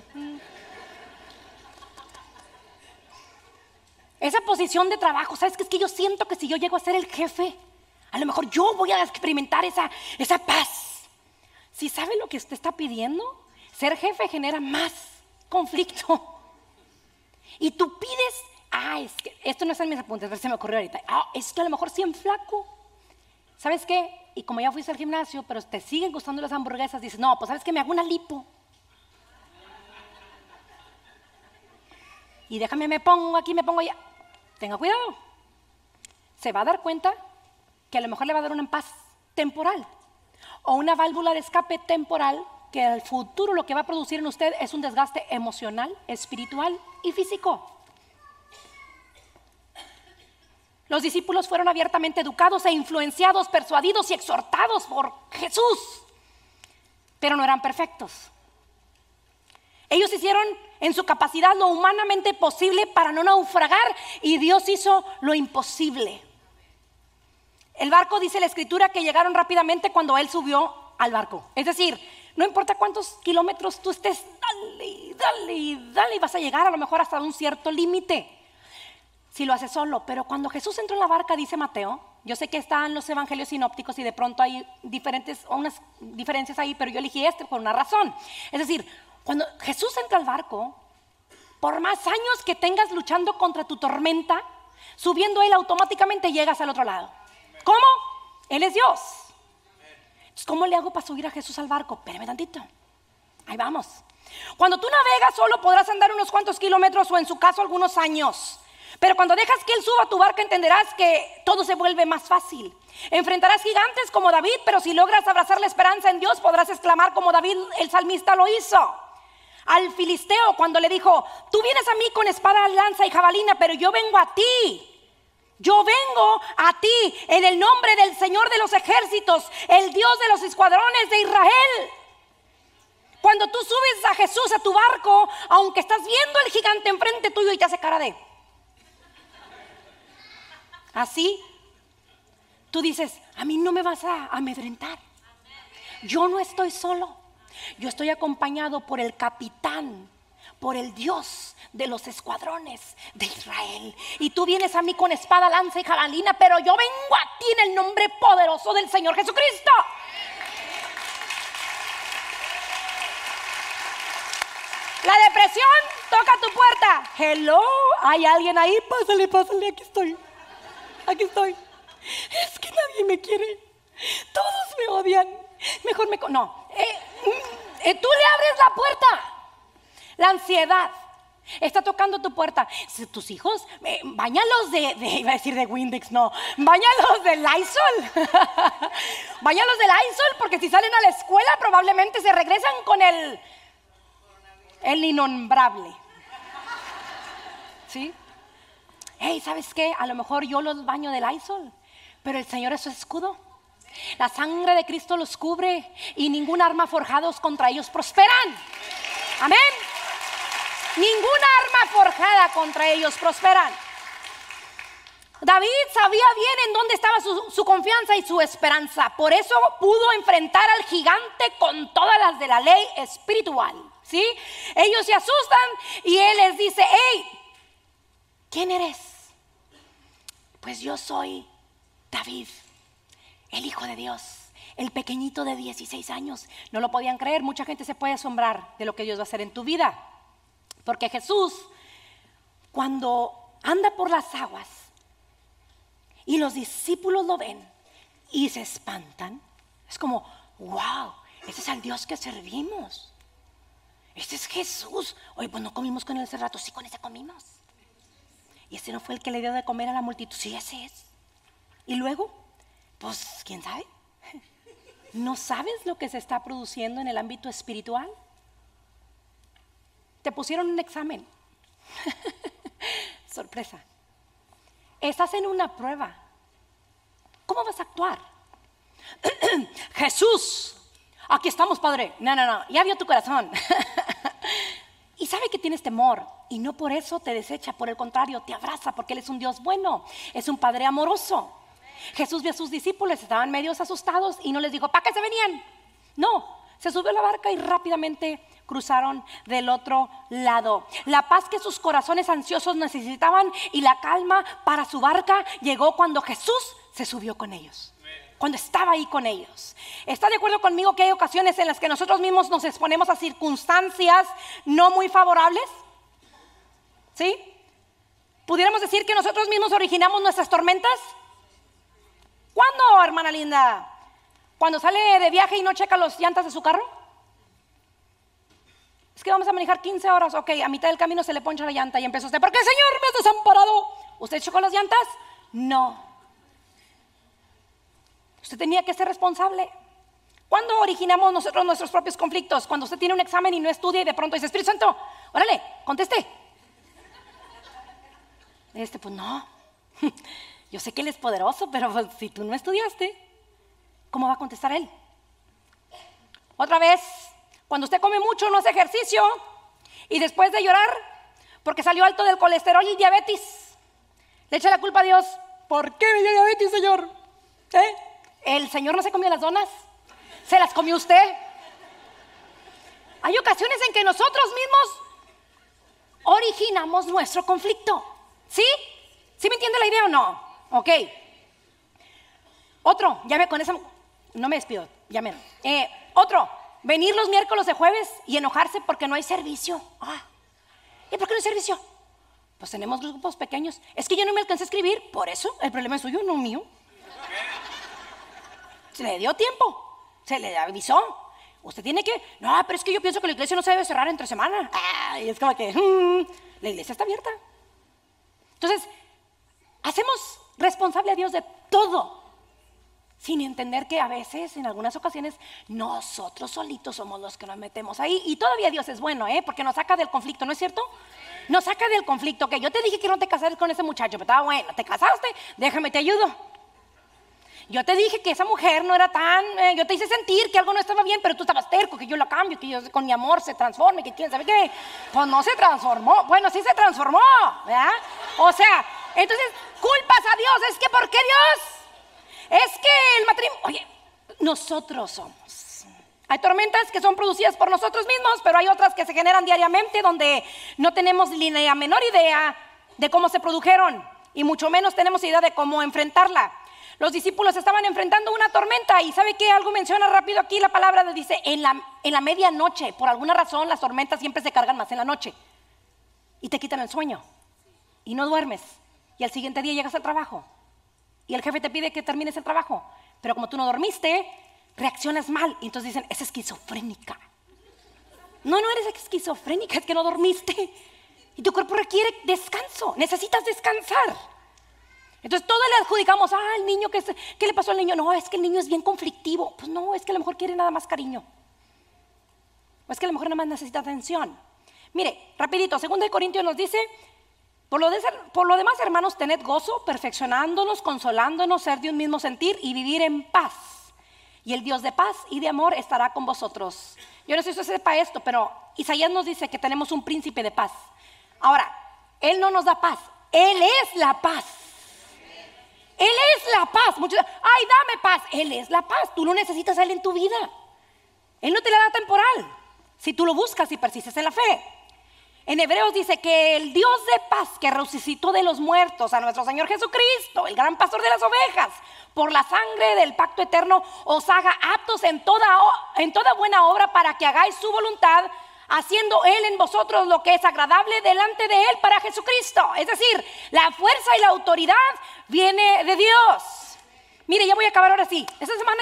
Esa posición de trabajo, ¿sabes qué? Es que yo siento que si yo llego a ser el jefe, a lo mejor yo voy a experimentar esa paz. Si sabe lo que usted está pidiendo, ser jefe genera más conflicto. Y tú pides, es que esto no está en mis apuntes, pero se me ocurrió ahorita. Es que a lo mejor sí en flaco. ¿Sabes qué? Y como ya fuiste al gimnasio, pero te siguen gustando las hamburguesas, dices, no, pues ¿sabes qué? Me hago una lipo. Y déjame, me pongo aquí, me pongo allá. Tenga cuidado. Se va a dar cuenta que a lo mejor le va a dar una paz temporal o una válvula de escape temporal, que al futuro lo que va a producir en usted es un desgaste emocional, espiritual y físico. Los discípulos fueron abiertamente educados e influenciados, persuadidos y exhortados por Jesús, pero no eran perfectos. Ellos hicieron en su capacidad lo humanamente posible para no naufragar, y Dios hizo lo imposible. El barco, dice la escritura, que llegaron rápidamente cuando Él subió al barco. Es decir, no importa cuántos kilómetros tú estés, dale, y vas a llegar a lo mejor hasta un cierto límite si lo haces solo. Pero cuando Jesús entró en la barca, dice Mateo, yo sé que están los evangelios sinópticos y de pronto hay unas diferencias ahí, pero yo elegí este por una razón. Es decir, cuando Jesús entra al barco, por más años que tengas luchando contra tu tormenta, subiendo Él automáticamente llegas al otro lado. ¿Cómo? Él es Dios. Entonces, ¿cómo le hago para subir a Jesús al barco? Espérame tantito. Ahí vamos. Cuando tú navegas solo podrás andar unos cuantos kilómetros o en su caso algunos años. Pero cuando dejas que Él suba a tu barca entenderás que todo se vuelve más fácil. Enfrentarás gigantes como David, pero si logras abrazar la esperanza en Dios podrás exclamar como David el salmista lo hizo. Al filisteo cuando le dijo, tú vienes a mí con espada, lanza y jabalina, pero yo vengo a ti. Yo vengo a ti en el nombre del Señor de los ejércitos, el Dios de los escuadrones de Israel. Cuando tú subes a Jesús a tu barco, aunque estás viendo el gigante enfrente tuyo y te hace cara de... Así, tú dices, a mí no me vas a amedrentar. Yo no estoy solo. Yo estoy acompañado por el capitán, por el Dios de los escuadrones de Israel. Y tú vienes a mí con espada, lanza y jabalina, pero yo vengo a ti en el nombre poderoso del Señor Jesucristo. La depresión toca tu puerta. Hello, ¿hay alguien ahí? Pásale, aquí estoy. Aquí estoy. Es que nadie me quiere. Todos me odian. Mejor me... No. Tú le abres la puerta. La ansiedad está tocando tu puerta. Tus hijos, báñalos iba a decir de Windex, no. Báñalos de Lysol. Báñalos de Lysol, porque si salen a la escuela probablemente se regresan con el innombrable. ¿Sí? Hey, ¿sabes qué? A lo mejor yo los baño de Lysol, pero el Señor es su escudo. La sangre de Cristo los cubre y ningún arma forjados contra ellos prosperan. Amén. Ninguna arma forjada contra ellos prosperan. David sabía bien en dónde estaba su confianza y su esperanza. Por eso pudo enfrentar al gigante con todas las de la ley espiritual. ¿Sí? Ellos se asustan y él les dice, hey, ¿quién eres? Pues yo soy David, el Hijo de Dios, El pequeñito de 16 años. No lo podían creer. Mucha gente se puede asombrar de lo que Dios va a hacer en tu vida. Porque Jesús, cuando anda por las aguas y los discípulos lo ven y se espantan, es como, wow, ese es el Dios que servimos. Este es Jesús. Oye, pues no comimos con él hace rato. Sí, con ese comimos. Y ese no fue el que le dio de comer a la multitud. Sí, ese es. Y luego, pues, ¿quién sabe? ¿No sabes lo que se está produciendo en el ámbito espiritual? Te pusieron un examen. Sorpresa. Estás en una prueba. ¿Cómo vas a actuar? Jesús, aquí estamos, Padre. No, ya vio tu corazón. Y sabe que tienes temor. Y no por eso te desecha. Por el contrario, te abraza porque Él es un Dios bueno. Es un Padre amoroso. Jesús vio a sus discípulos, estaban medios asustados y no les dijo, ¿para qué se venían? No, se subió a la barca y rápidamente cruzaron del otro lado. La paz que sus corazones ansiosos necesitaban y la calma para su barca llegó cuando Jesús se subió con ellos. Cuando estaba ahí con ellos. ¿Está de acuerdo conmigo que hay ocasiones en las que nosotros mismos nos exponemos a circunstancias no muy favorables? ¿Sí? ¿Pudiéramos decir que nosotros mismos originamos nuestras tormentas? ¿Cuándo, hermana linda? ¿Cuando sale de viaje y no checa las llantas de su carro? Es que vamos a manejar 15 horas. Ok, a mitad del camino se le poncha la llanta y empieza usted, ¿por qué, Señor, me has desamparado? ¿Usted checó las llantas? No. Usted tenía que ser responsable. ¿Cuándo originamos nosotros nuestros propios conflictos? Cuando usted tiene un examen y no estudia y de pronto dice, Espíritu Santo, órale, conteste. Pues no. Yo sé que Él es poderoso, pero pues, si tú no estudiaste, ¿cómo va a contestar Él? Otra vez, cuando usted come mucho, no hace ejercicio y después de llorar porque salió alto del colesterol y diabetes, le echa la culpa a Dios. ¿Por qué me dio diabetes, Señor? ¿El Señor no se comió las donas? ¿Se las comió usted? Hay ocasiones en que nosotros mismos originamos nuestro conflicto. ¿Sí? ¿Sí me entiende la idea o no? Ok. Otro, con esa, no me despido, otro, venir los miércoles de jueves y enojarse porque no hay servicio. ¿Y por qué no hay servicio? Pues tenemos grupos pequeños. Es que yo no me alcancé a escribir, por eso el problema es suyo, no mío. Se le dio tiempo, se le avisó. Usted tiene que, no, pero es que yo pienso que la iglesia no se debe cerrar entre semana. Y es como que, la iglesia está abierta. Entonces, hacemos responsable a Dios de todo, sin entender que a veces, en algunas ocasiones, nosotros solitos somos los que nos metemos ahí. Y todavía Dios es bueno, porque nos saca del conflicto, ¿no es cierto? Nos saca del conflicto, que yo te dije que no te casaras con ese muchacho, pero estaba bueno, te casaste, déjame te ayudo. Yo te dije que esa mujer no era tan, yo te hice sentir que algo no estaba bien, pero tú estabas terco, que yo la cambio, que yo con mi amor se transforme, que quién sabe qué. Pues no se transformó, bueno, sí se transformó, ¿verdad? O sea, entonces, culpas a Dios, es que ¿por qué Dios? Es que el matrimonio, oye, nosotros somos. Hay tormentas que son producidas por nosotros mismos, pero hay otras que se generan diariamente donde no tenemos ni la menor idea de cómo se produjeron y mucho menos tenemos idea de cómo enfrentarla. Los discípulos estaban enfrentando una tormenta y ¿sabe qué? Algo menciona rápido aquí la palabra, dice en la medianoche. Por alguna razón las tormentas siempre se cargan más en la noche y te quitan el sueño y no duermes y al siguiente día llegas al trabajo y el jefe te pide que termines el trabajo, pero como tú no dormiste, reaccionas mal y entonces dicen, es esquizofrénica. No eres esquizofrénica, es que no dormiste y tu cuerpo requiere descanso, necesitas descansar. Entonces todo le adjudicamos, el niño, ¿qué le pasó al niño? No, es que el niño es bien conflictivo. Pues no, es que a lo mejor quiere nada más cariño. O es que a lo mejor nada más necesita atención. Mire, rapidito, 2 Corintios nos dice, por lo demás, hermanos, tened gozo, perfeccionándonos, consolándonos, ser de un mismo sentir y vivir en paz. Y el Dios de paz y de amor estará con vosotros. Yo no sé si usted sepa esto, pero Isaías nos dice que tenemos un príncipe de paz. Ahora, Él no nos da paz, Él es la paz. Él es la paz. Muchos dicen, dame paz. Él es la paz. Tú no necesitas a Él en tu vida. Él no te la da temporal si tú lo buscas y persistes en la fe. En Hebreos dice que el Dios de paz que resucitó de los muertos a nuestro Señor Jesucristo, el gran pastor de las ovejas, por la sangre del pacto eterno, os haga aptos en toda buena obra para que hagáis su voluntad, haciendo Él en vosotros lo que es agradable delante de Él para Jesucristo. Es decir, la fuerza y la autoridad viene de Dios. Mire, ya voy a acabar ahora sí. Esta semana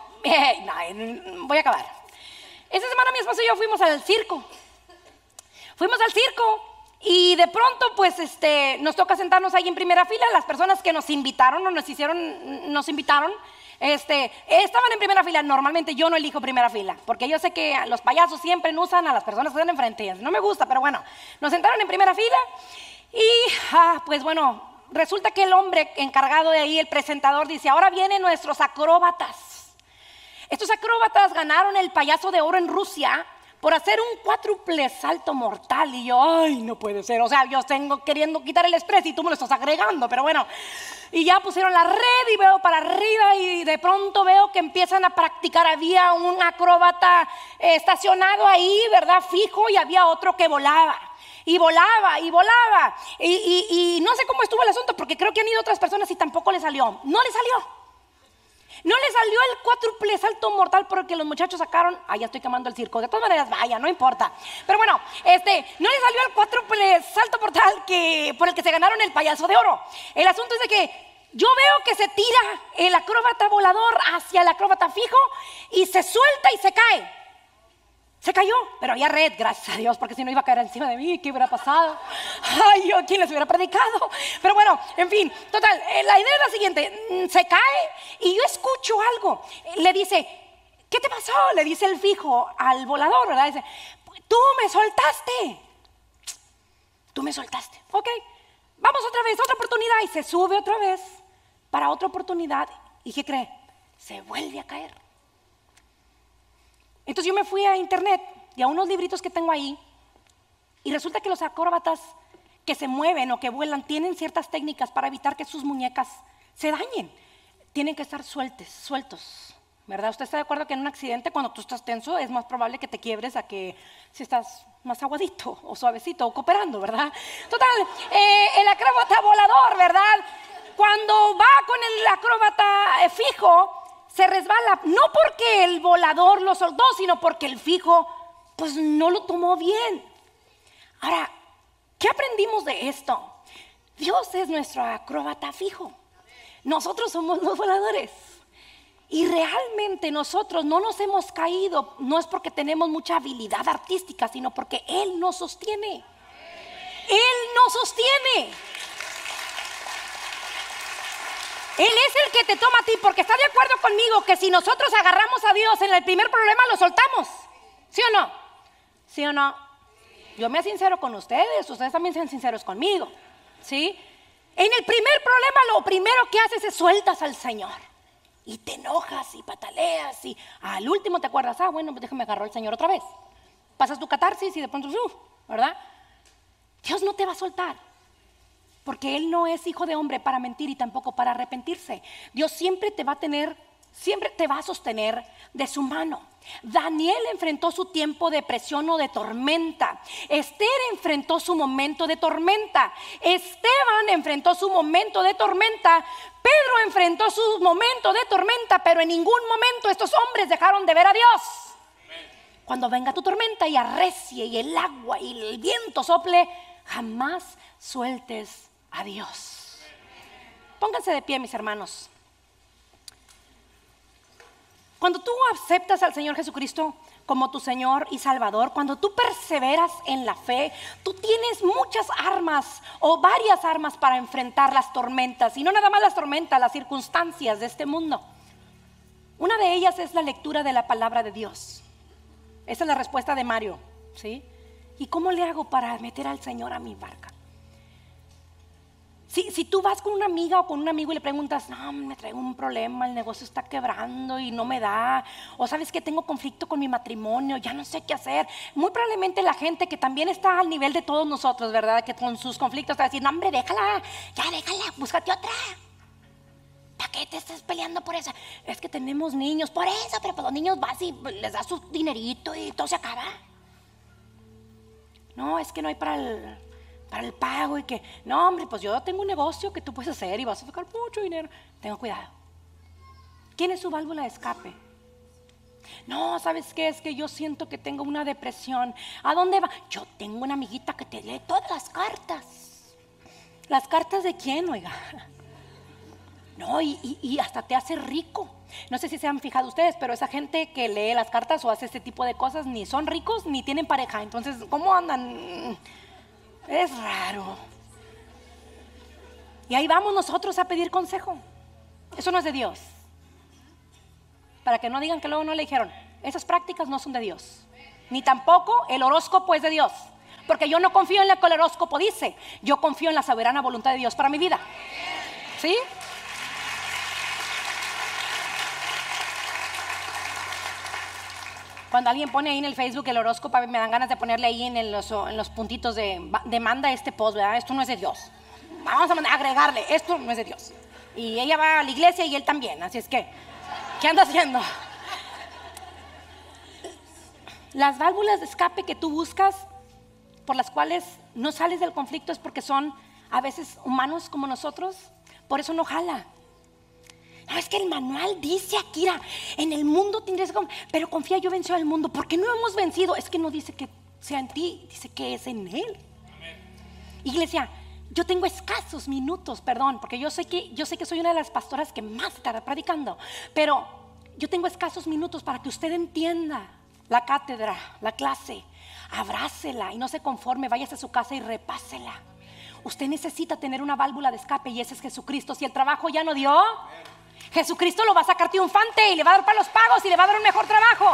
voy a acabar. Esta semana mi esposo y yo fuimos al circo. Fuimos al circo y de pronto pues nos toca sentarnos ahí en primera fila. Las personas que nos invitaron o nos invitaron estaban en primera fila. Normalmente yo no elijo primera fila porque yo sé que los payasos siempre usan a las personas que están enfrente. No me gusta, pero bueno, nos sentaron en primera fila y pues bueno, resulta que el hombre encargado de ahí, el presentador, dice: ahora vienen nuestros acróbatas. Estos acróbatas ganaron el payaso de oro en Rusia por hacer un cuádruple salto mortal. Y yo, ay, no puede ser. O sea, yo tengo queriendo quitar el estrés y tú me lo estás agregando, pero bueno. Y ya pusieron la red y veo para arriba y de pronto veo que empiezan a practicar. Había un acróbata estacionado ahí, ¿verdad? Fijo, y había otro que volaba. Y volaba y volaba. Y no sé cómo estuvo el asunto porque creo que han ido otras personas y tampoco le salió. No le salió. No le salió el cuádruple salto mortal porque los muchachos sacaron. Ya estoy quemando el circo. De todas maneras, vaya, no importa. Pero bueno, no le salió el cuádruple salto mortal por el que se ganaron el payaso de oro. El asunto es de que yo veo que se tira el acróbata volador hacia el acróbata fijo y se suelta y se cae. Se cayó, pero había red, gracias a Dios, porque si no iba a caer encima de mí. ¿Qué hubiera pasado? Ay, yo, ¿quién les hubiera predicado? Pero bueno, en fin, total, la idea es la siguiente. Se cae y yo escucho algo. Le dice: ¿qué te pasó? Le dice el fijo al volador, ¿verdad? Dice: tú me soltaste. Tú me soltaste. Ok, vamos otra vez, otra oportunidad. Y se sube otra vez para otra oportunidad. ¿Y qué cree? Se vuelve a caer. Entonces yo me fui a internet y a unos libritos que tengo ahí y resulta que los acróbatas que se mueven o que vuelan tienen ciertas técnicas para evitar que sus muñecas se dañen. Tienen que estar sueltos, ¿verdad? ¿Usted está de acuerdo que en un accidente cuando tú estás tenso es más probable que te quiebres a que si estás más aguadito o suavecito o cooperando, ¿verdad? Total, el acróbata volador, ¿verdad? Cuando va con el acróbata fijo, se resbala, no porque el volador lo soltó, sino porque el fijo pues no lo tomó bien. Ahora, ¿qué aprendimos de esto? Dios es nuestro acróbata fijo. Nosotros somos los voladores. Y realmente nosotros no nos hemos caído, no es porque tenemos mucha habilidad artística, sino porque Él nos sostiene. Él nos sostiene. Él es el que te toma a ti, porque está de acuerdo conmigo que si nosotros agarramos a Dios en el primer problema lo soltamos. ¿Sí o no? ¿Sí o no? Yo me sincero con ustedes también sean sinceros conmigo. ¿Sí? En el primer problema lo primero que haces es sueltas al Señor. Y te enojas y pataleas y al último te acuerdas: bueno, pues déjame agarrar al Señor otra vez. Pasas tu catarsis y de pronto, ¿verdad? Dios no te va a soltar. Porque Él no es hijo de hombre para mentir y tampoco para arrepentirse. Dios siempre te va a sostener de su mano. Daniel enfrentó su tiempo de presión o de tormenta. Esther enfrentó su momento de tormenta. Esteban enfrentó su momento de tormenta. Pedro enfrentó su momento de tormenta, pero en ningún momento estos hombres dejaron de ver a Dios. Cuando venga tu tormenta y arrecie y el agua y el viento sople, jamás sueltes a Dios. Pónganse de pie, mis hermanos. Cuando tú aceptas al Señor Jesucristo como tu Señor y Salvador, cuando tú perseveras en la fe, tú tienes muchas armas o varias armas para enfrentar las tormentas, y no nada más las tormentas, las circunstancias de este mundo. Una de ellas es la lectura de la palabra de Dios. Esa es la respuesta de Mario, ¿sí? ¿Y cómo le hago para meter al Señor a mi barca? Si tú vas con una amiga o con un amigo y le preguntas: no, me traigo un problema, el negocio está quebrando y no me da, o sabes que tengo conflicto con mi matrimonio, ya no sé qué hacer, muy probablemente la gente que también está al nivel de todos nosotros, ¿verdad? Que con sus conflictos va a decir: no, hombre, déjala, búscate otra. ¿Para qué te estás peleando por eso? Es que tenemos niños, por eso, pero pues los niños vas y les das su dinerito y todo se acaba. no, es que no hay para el pago y que, no hombre, pues yo tengo un negocio que tú puedes hacer y vas a sacar mucho dinero. Tenga cuidado. ¿Quién es su válvula de escape? No, ¿sabes qué? Es que yo siento que tengo una depresión. ¿A dónde va? Yo tengo una amiguita que te lee todas las cartas. ¿Las cartas de quién, oiga? No, y hasta te hace rico. No sé si se han fijado ustedes, pero esa gente que lee las cartas o hace este tipo de cosas ni son ricos ni tienen pareja. Entonces, ¿cómo andan? Es raro. Y ahí vamos nosotros a pedir consejo. Eso no es de Dios. Para que no digan que luego no le dijeron. Esas prácticas no son de Dios. Ni tampoco el horóscopo es de Dios. Porque yo no confío en lo que el horóscopo dice. Yo confío en la soberana voluntad de Dios para mi vida. ¿Sí? Cuando alguien pone ahí en el Facebook el horóscopo, a mí me dan ganas de ponerle ahí en los puntitos de manda este post, ¿verdad? Esto no es de Dios. Vamos a agregarle, esto no es de Dios. Y ella va a la iglesia y él también, así es que, ¿qué anda haciendo? Las válvulas de escape que tú buscas, por las cuales no sales del conflicto, es porque son a veces humanos como nosotros. Por eso no jala. No, es que el manual dice, Akira, en el mundo tendrías que, pero confía, yo vencí al mundo. ¿Por qué no hemos vencido? Es que no dice que sea en ti, dice que es en él. Amén. Iglesia, yo tengo escasos minutos, perdón, porque yo sé que soy una de las pastoras que más estará predicando, pero yo tengo escasos minutos para que usted entienda la cátedra, la clase. Abrácela y no se conforme, váyase a su casa y repásela. Usted necesita tener una válvula de escape y ese es Jesucristo. Si el trabajo ya no dio, Jesucristo lo va a sacar triunfante y le va a dar para los pagos y le va a dar un mejor trabajo.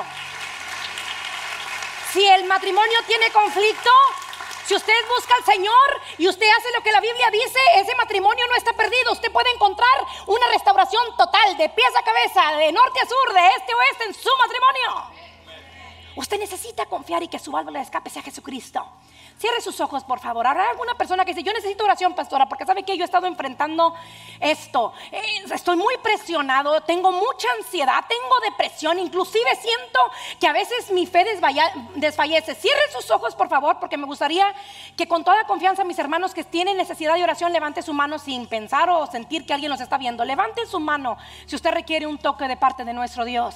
Si el matrimonio tiene conflicto, si usted busca al Señor y usted hace lo que la Biblia dice, ese matrimonio no está perdido. Usted puede encontrar una restauración total, de pies a cabeza, de norte a sur, de este a oeste en su matrimonio. Usted necesita confiar y que su válvula de escape sea Jesucristo. Cierre sus ojos, por favor. Habrá alguna persona que dice, yo necesito oración, pastora, porque sabe que yo he estado enfrentando esto. Estoy muy presionado, tengo mucha ansiedad, tengo depresión, inclusive siento que a veces mi fe desfallece. Cierre sus ojos, por favor, porque me gustaría que con toda confianza mis hermanos que tienen necesidad de oración levante su mano sin pensar o sentir que alguien los está viendo. Levante su mano si usted requiere un toque de parte de nuestro Dios.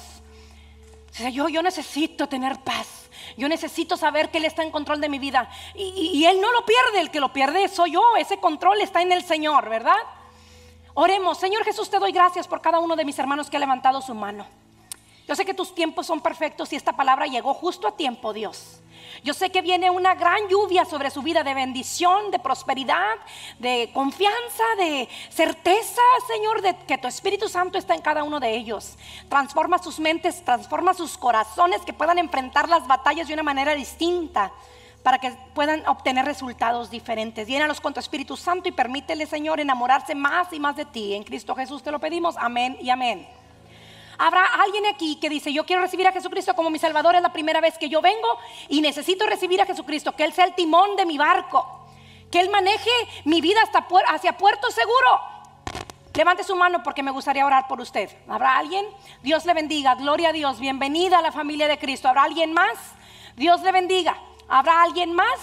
Yo necesito tener paz. Yo necesito saber que Él está en control de mi vida y Él no lo pierde, el que lo pierde soy yo. Ese control está en el Señor, ¿verdad? Oremos. Señor Jesús, te doy gracias por cada uno de mis hermanos que ha levantado su mano. Yo sé que tus tiempos son perfectos y esta palabra llegó justo a tiempo, Dios. Yo sé que viene una gran lluvia sobre su vida de bendición, de prosperidad, de confianza, de certeza, Señor, de que tu Espíritu Santo está en cada uno de ellos. Transforma sus mentes, transforma sus corazones, que puedan enfrentar las batallas de una manera distinta, para que puedan obtener resultados diferentes. Llénalos con tu Espíritu Santo y permítele, Señor, enamorarse más y más de ti. En Cristo Jesús te lo pedimos, amén y amén. Habrá alguien aquí que dice, yo quiero recibir a Jesucristo como mi Salvador, es la primera vez que yo vengo y necesito recibir a Jesucristo, que Él sea el timón de mi barco, que Él maneje mi vida hacia puerto seguro. Levante su mano porque me gustaría orar por usted. ¿Habrá alguien? Dios le bendiga, gloria a Dios, bienvenida a la familia de Cristo. ¿Habrá alguien más? Dios le bendiga. ¿Habrá alguien más?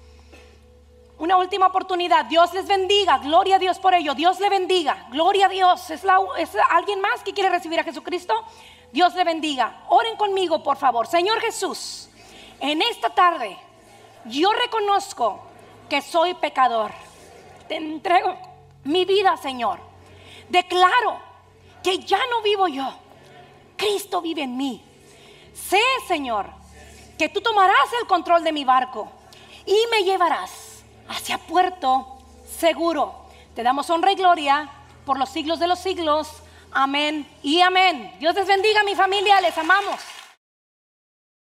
Una última oportunidad. Dios les bendiga, gloria a Dios por ello. Dios le bendiga, gloria a Dios. ¿Es alguien más que quiere recibir a Jesucristo? Dios le bendiga. Oren conmigo, por favor. Señor Jesús, en esta tarde yo reconozco que soy pecador. Te entrego mi vida, Señor. Declaro que ya no vivo yo, Cristo vive en mí. Sé, Señor, que tú tomarás el control de mi barco y me llevarás hacia puerto seguro. Te damos honra y gloria por los siglos de los siglos. Amén y amén. Dios les bendiga, mi familia, les amamos.